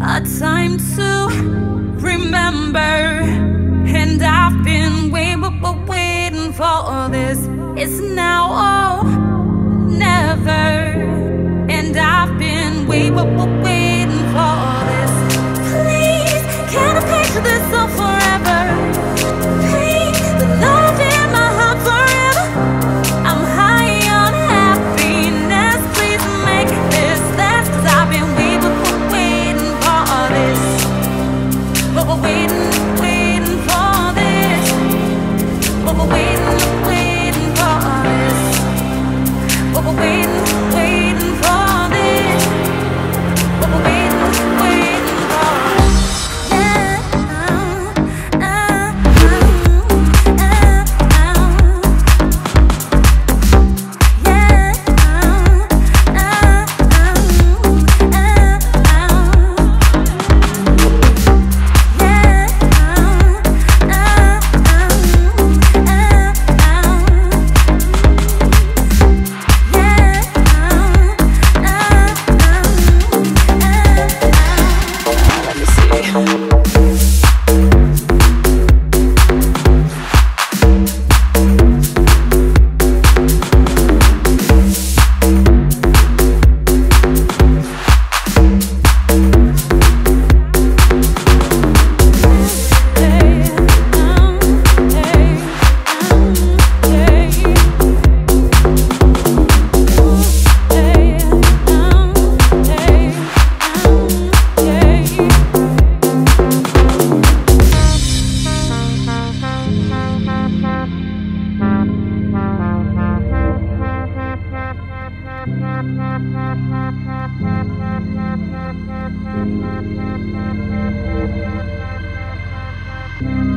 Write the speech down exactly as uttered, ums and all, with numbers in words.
a time to remember. And I've been waiting, waiting for this. It's now or never. And I've been waiting, waiting for this. Please, can I picture this all forever? Please, the love in my heart forever. I'm high on happiness. Please make this last, 'cause I've been waiting, waiting for this. But we're waiting, waiting for this. But we're waiting, waiting for this. But we're waiting, waiting for this. But we're waiting, waiting for yeah. Uh, uh, uh, uh, yeah. Uh, Let me see. Thank you.